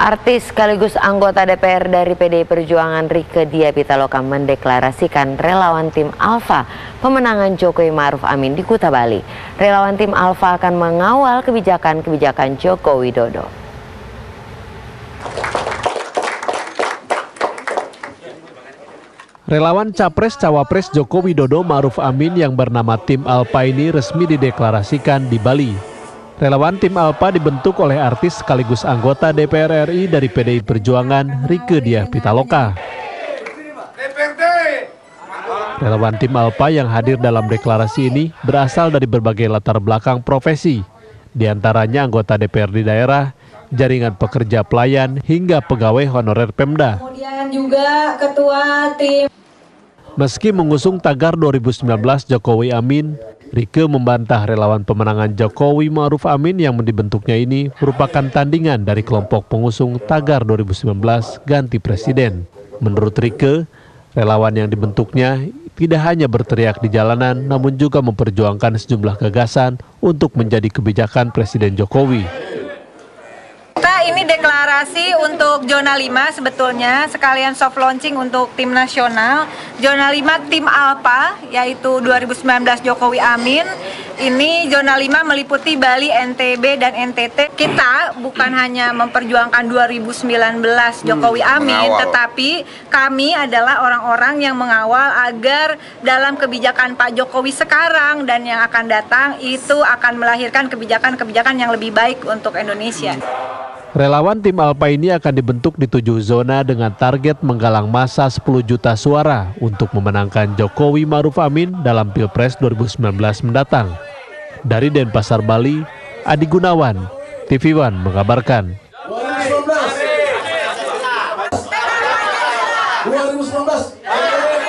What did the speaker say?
Artis sekaligus anggota DPR dari PDI Perjuangan Rieke Diah Pitaloka mendeklarasikan relawan tim Alfa pemenangan Jokowi Ma'ruf Amin di Kuta Bali. Relawan tim Alfa akan mengawal kebijakan-kebijakan Joko Widodo. Relawan Capres-Cawapres Joko Widodo Ma'ruf Amin yang bernama tim Alfa ini resmi dideklarasikan di Bali. Relawan tim Alfa dibentuk oleh artis sekaligus anggota DPR RI dari PDI Perjuangan Rieke Diah Pitaloka. Relawan tim Alfa yang hadir dalam deklarasi ini berasal dari berbagai latar belakang profesi, di antaranya anggota DPR di daerah, jaringan pekerja pelayan, hingga pegawai honorer Pemda. Kemudian juga ketua tim. Meski mengusung tagar 2019 Jokowi Amin, Rieke membantah relawan pemenangan Jokowi Ma'ruf Amin yang dibentuknya ini merupakan tandingan dari kelompok pengusung tagar 2019 ganti presiden. Menurut Rieke, relawan yang dibentuknya tidak hanya berteriak di jalanan, namun juga memperjuangkan sejumlah gagasan untuk menjadi kebijakan Presiden Jokowi. Ini deklarasi untuk zona 5 sebetulnya, sekalian soft launching untuk tim nasional. Zona 5 tim Alfa, yaitu 2019 Jokowi Amin. Ini zona 5 meliputi Bali, NTB, dan NTT. Kita bukan hanya memperjuangkan 2019 Jokowi Amin, tetapi kami adalah orang-orang yang mengawal agar dalam kebijakan Pak Jokowi sekarang dan yang akan datang itu akan melahirkan kebijakan-kebijakan yang lebih baik untuk Indonesia. Relawan tim Alfa ini akan dibentuk di 7 zona dengan target menggalang massa 10 juta suara untuk memenangkan Jokowi Ma'ruf Amin dalam Pilpres 2019 mendatang. Dari Denpasar, Bali, Adi Gunawan, TV One mengabarkan. 2019